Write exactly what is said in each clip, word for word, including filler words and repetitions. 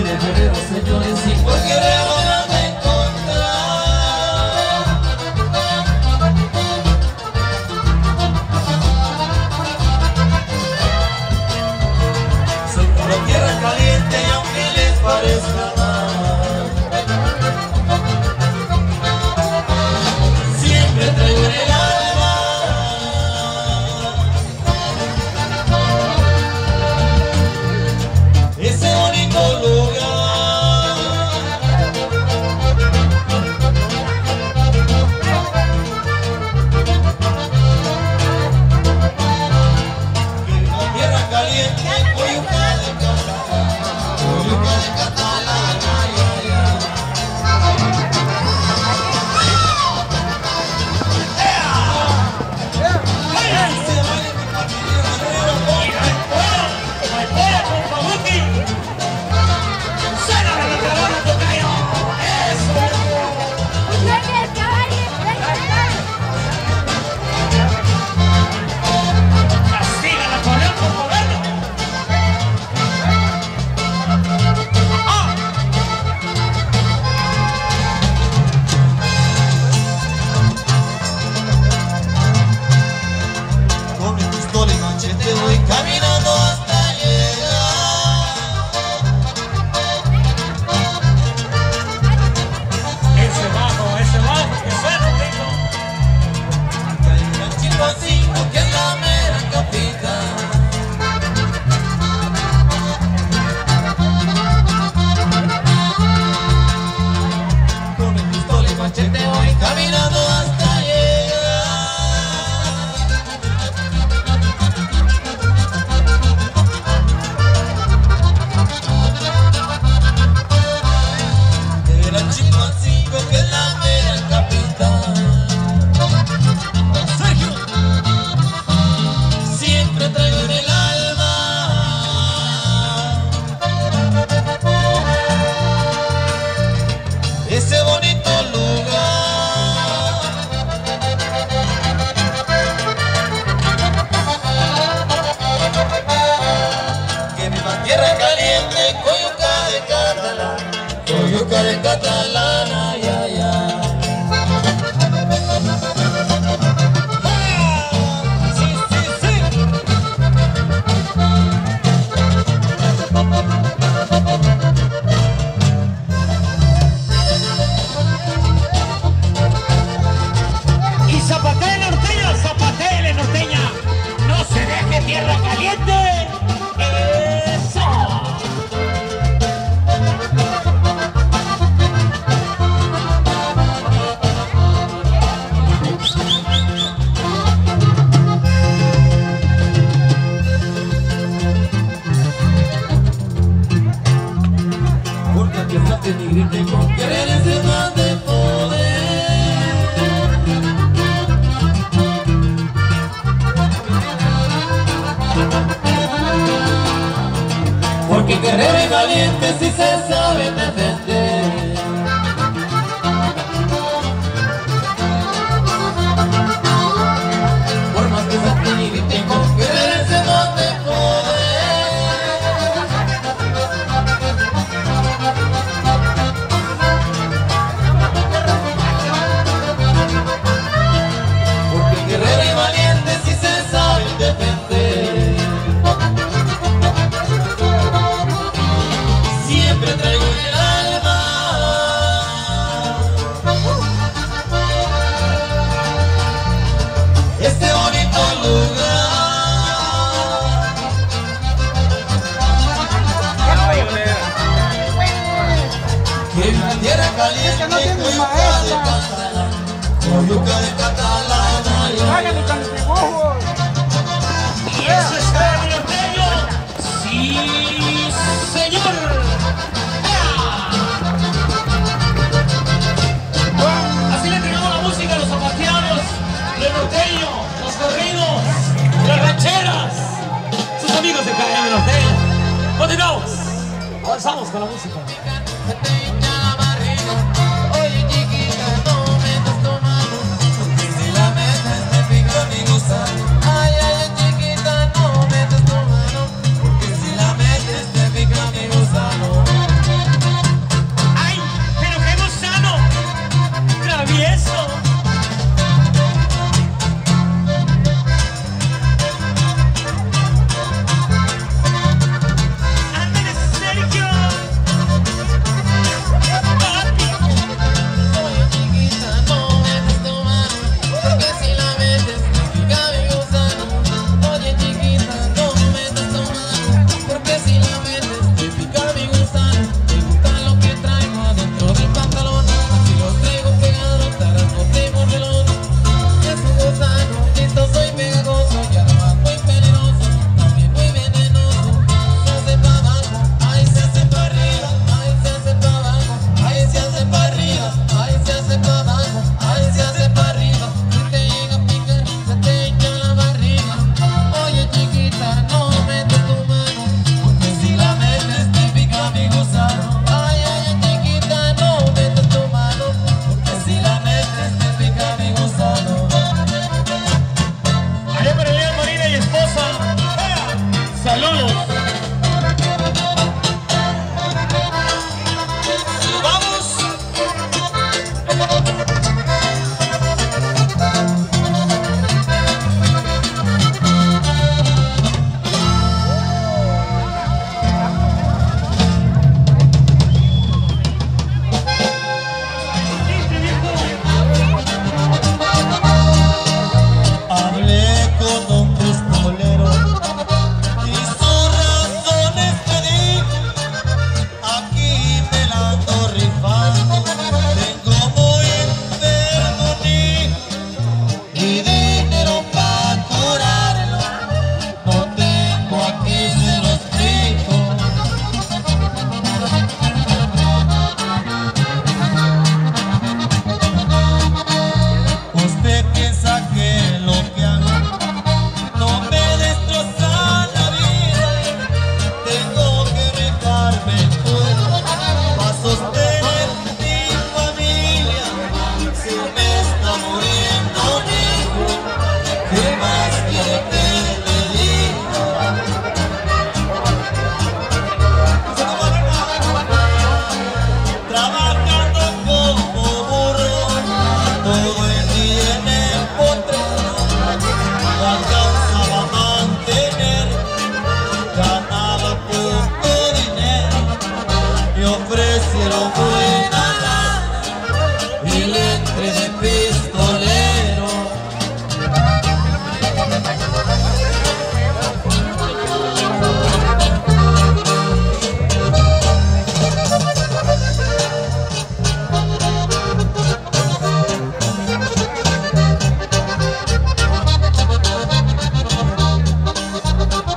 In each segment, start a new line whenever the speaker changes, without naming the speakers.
de febrero, señores, y cualquier hora de encontrar. Soy pura tierra caliente y aunque les parezca mal, siempre traigo en el alma ese bonito lugar que es la tierra caliente, Coyuca de Catalán, Coyuca de Catalán, ay, ay, ay. Se baila mi familia, con mi pistola y machete voy caminando hasta llegar.
Ese bajo, ese bajo, que suena, tengo.
Hay un ranchito así que es la mera capital. Con mi pistola y machete voy caminando hasta llegar. El ranchito así que es la mera capital. Sergio, siempre traigo en el alma ese bonito lugar que viva tierra caliente, Coyuca de Catalán, Coyuca de Catalán, ay, ay, ay. Sí, sí, sí.
Y zapatele norteña, zapatele norteña. No se deje tierra caliente. Eso.
Porque aquí adelante ni griten con querer ese más de poder. Porque guerrero y valiente sí se sabe defender. Por más que salten y griten con querer ese más de poder. Porque guerrero y valiente sí se sabe defender. Siempre traigo en el alma este bonito lugar que es la tierra caliente, Coyuca de Catalán, Coyuca de Catalán, ay, ay, ay.
Y eso es todo, norteño. Sí, señor. Así le entregamos la música a los zapateanos, los norteños, los corridos, las rancheras, sus amigos de K M Norteño. Continuamos, avanzamos con la música.
Oye chiquita, no metas tu mano, porque si la metes te pica mi gusano. Ay, ay, chiquita, no metas tu mano, porque si la metes te pica mi gusano. me ofrecieron buena lana y le entré de pistolero.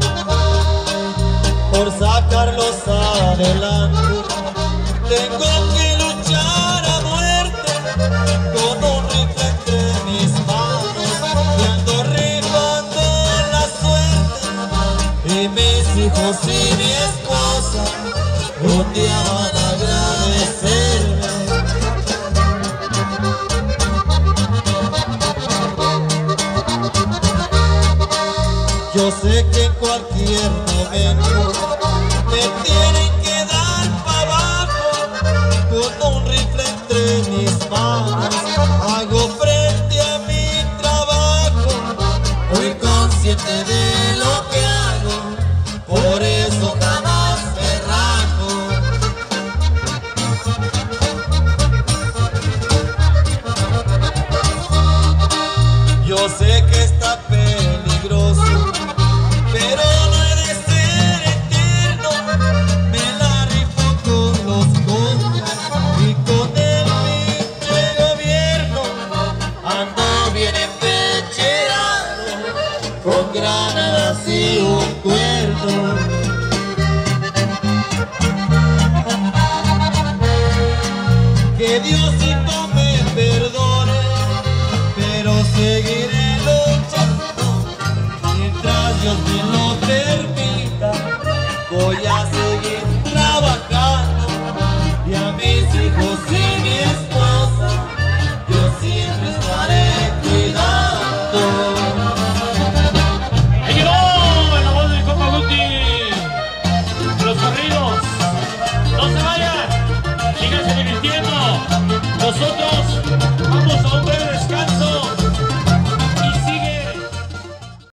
Por sacarlos adelante tengo